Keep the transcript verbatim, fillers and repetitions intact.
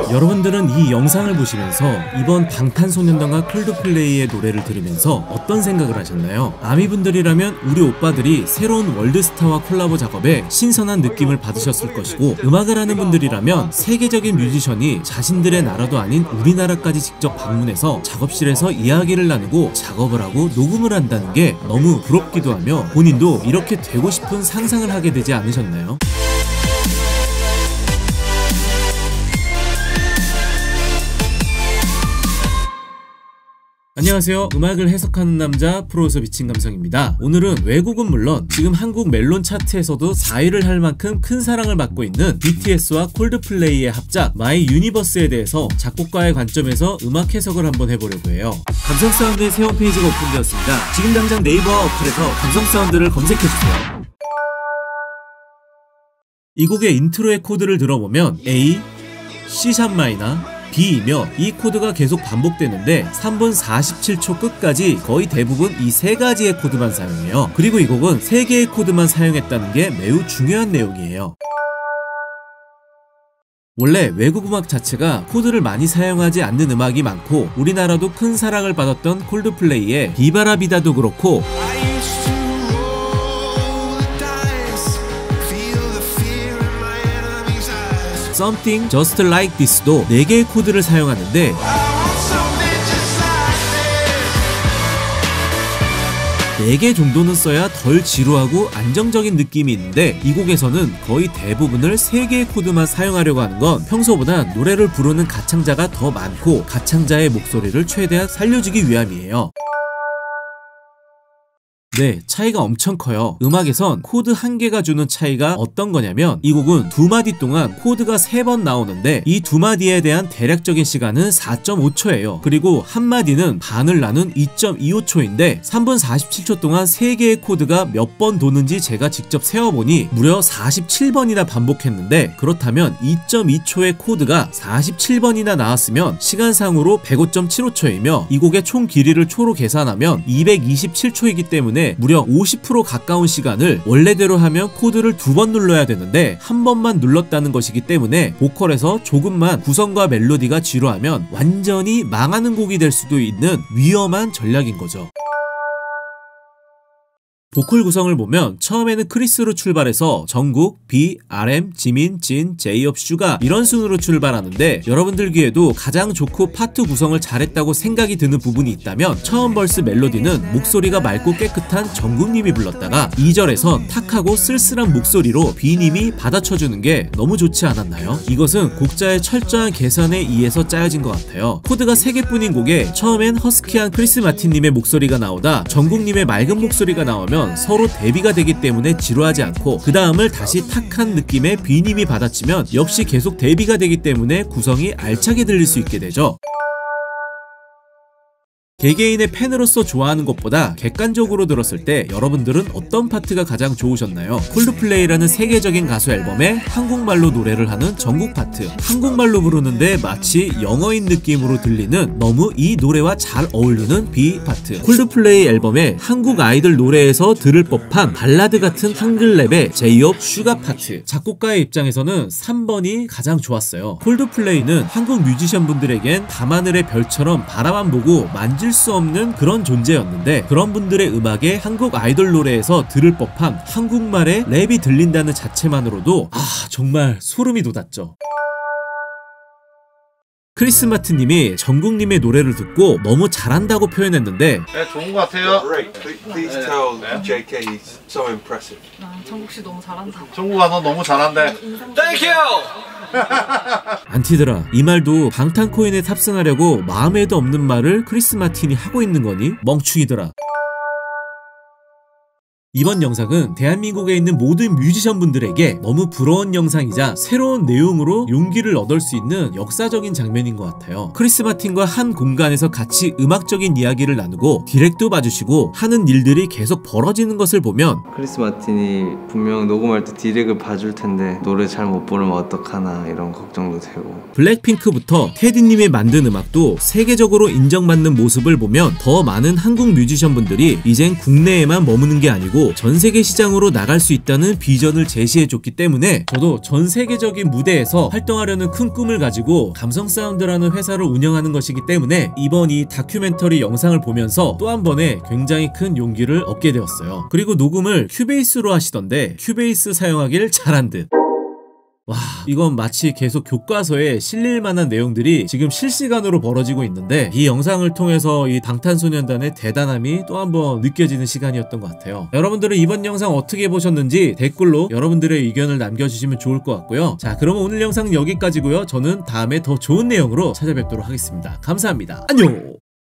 여러분들은 이 영상을 보시면서 이번 방탄소년단과 콜드플레이의 노래를 들으면서 어떤 생각을 하셨나요? 아미분들이라면 우리 오빠들이 새로운 월드스타와 콜라보 작업에 신선한 느낌을 받으셨을 것이고, 음악을 하는 분들이라면 세계적인 뮤지션이 자신들의 나라도 아닌 우리나라까지 직접 방문해서 작업실에서 이야기를 나누고 작업을 하고 녹음을 한다는 게 너무 부럽기도 하며 본인도 이렇게 되고 싶은 상상을 하게 되지 않으셨나요? 안녕하세요. 음악을 해석하는 남자 프로듀서 미친감성입니다. 오늘은 외국은 물론 지금 한국 멜론 차트에서도 사 위를 할 만큼 큰 사랑을 받고 있는 비티에스와 콜드플레이의 합작 마이 유니버스에 대해서 작곡가의 관점에서 음악 해석을 한번 해보려고 해요. 감성사운드의 새 홈페이지가 오픈되었습니다. 지금 당장 네이버와 어플에서 감성사운드를 검색해주세요. 이 곡의 인트로의 코드를 들어보면 A, C샵 마이너, B이며 이 코드가 계속 반복되는데 삼 분 사십칠 초 끝까지 거의 대부분 이 세 가지의 코드만 사용해요. 그리고 이 곡은 세 개의 코드만 사용했다는 게 매우 중요한 내용이에요. 원래 외국 음악 자체가 코드를 많이 사용하지 않는 음악이 많고, 우리나라도 큰 사랑을 받았던 콜드플레이의 비바라비다도 그렇고 Something Just Like This도 네 개의 코드를 사용하는데 네 개 정도는 써야 덜 지루하고 안정적인 느낌이 있는데, 이 곡에서는 거의 대부분을 세 개의 코드만 사용하려고 하는 건 평소보다 노래를 부르는 가창자가 더 많고 가창자의 목소리를 최대한 살려주기 위함이에요. 네, 차이가 엄청 커요. 음악에선 코드 한 개가 주는 차이가 어떤 거냐면, 이 곡은 두 마디 동안 코드가 세 번 나오는데 이 두 마디에 대한 대략적인 시간은 사 점 오 초예요. 그리고 한 마디는 반을 나눈 이 점 이오 초인데 삼 분 사십칠 초 동안 세 개의 코드가 몇 번 도는지 제가 직접 세어보니 무려 사십칠 번이나 반복했는데, 그렇다면 이 점 이 초의 코드가 사십칠 번이나 나왔으면 시간상으로 백오 점 칠오 초이며 이 곡의 총 길이를 초로 계산하면 이백이십칠 초이기 때문에 무려 오십 퍼센트 가까운 시간을 원래대로 하면 코드를 두 번 눌러야 되는데 한 번만 눌렀다는 것이기 때문에 보컬에서 조금만 구성과 멜로디가 지루하면 완전히 망하는 곡이 될 수도 있는 위험한 전략인 거죠. 보컬 구성을 보면 처음에는 크리스로 출발해서 정국, 비, 알엠, 지민, 진, 제이홉, 슈가 이런 순으로 출발하는데, 여러분들 귀에도 가장 좋고 파트 구성을 잘했다고 생각이 드는 부분이 있다면 처음 벌스 멜로디는 목소리가 맑고 깨끗한 정국님이 불렀다가 이 절에선 탁하고 쓸쓸한 목소리로 비님이 받아쳐주는 게 너무 좋지 않았나요? 이것은 곡자의 철저한 계산에 의해서 짜여진 것 같아요. 코드가 세 개뿐인 곡에 처음엔 허스키한 크리스 마틴님의 목소리가 나오다 정국님의 맑은 목소리가 나오면 서로 대비가 되기 때문에 지루하지 않고, 그 다음을 다시 탁한 느낌의 비님이 받아치면 역시 계속 대비가 되기 때문에 구성이 알차게 들릴 수 있게 되죠. 개개인의 팬으로서 좋아하는 것보다 객관적으로 들었을 때 여러분들은 어떤 파트가 가장 좋으셨나요? 콜드플레이라는 세계적인 가수 앨범에 한국말로 노래를 하는 정국 파트, 한국말로 부르는데 마치 영어인 느낌으로 들리는 너무 이 노래와 잘 어울리는 비 파트, 콜드플레이 앨범에 한국 아이돌 노래에서 들을 법한 발라드 같은 한글 랩의 제이홉, 슈가 파트. 작곡가의 입장에서는 삼 번이 가장 좋았어요. 콜드플레이는 한국 뮤지션 분들에겐 밤하늘의 별처럼 바라만 보고 만질 수 없는 그런 존재였는데, 그런 분들의 음악에 한국 아이돌 노래에서 들을 법한 한국말의 랩이 들린다는 자체만으로도 아 정말 소름이 돋았죠. 크리스 마틴님이 정국님의 노래를 듣고 너무 잘한다고 표현했는데, 네, 좋은 것 같아요. Please tell 제이 케이 he's so impressive. 아, 정국씨 너무 잘한다. 정국아 너 너무 잘한대. Thank you! 안티들아, 이 말도 방탄코인에 탑승하려고 마음에도 없는 말을 크리스 마틴이 하고 있는 거니? 멍충이들아. 이번 영상은 대한민국에 있는 모든 뮤지션 분들에게 너무 부러운 영상이자 새로운 내용으로 용기를 얻을 수 있는 역사적인 장면인 것 같아요. 크리스 마틴과 한 공간에서 같이 음악적인 이야기를 나누고 디렉도 봐주시고 하는 일들이 계속 벌어지는 것을 보면, 크리스 마틴이 분명 녹음할 때 디렉을 봐줄 텐데 노래 잘 못 부르면 어떡하나 이런 걱정도 되고, 블랙핑크부터 테디님이 만든 음악도 세계적으로 인정받는 모습을 보면 더 많은 한국 뮤지션 분들이 이젠 국내에만 머무는 게 아니고 그리고 전세계 시장으로 나갈 수 있다는 비전을 제시해줬기 때문에 저도 전세계적인 무대에서 활동하려는 큰 꿈을 가지고 감성사운드라는 회사를 운영하는 것이기 때문에 이번 이 다큐멘터리 영상을 보면서 또 한 번에 굉장히 큰 용기를 얻게 되었어요. 그리고 녹음을 큐베이스로 하시던데 큐베이스 사용하길 잘한 듯. 와, 이건 마치 계속 교과서에 실릴 만한 내용들이 지금 실시간으로 벌어지고 있는데 이 영상을 통해서 이 방탄소년단의 대단함이 또 한번 느껴지는 시간이었던 것 같아요. 여러분들은 이번 영상 어떻게 보셨는지 댓글로 여러분들의 의견을 남겨주시면 좋을 것 같고요. 자, 그러면 오늘 영상은 여기까지고요. 저는 다음에 더 좋은 내용으로 찾아뵙도록 하겠습니다. 감사합니다. 안녕!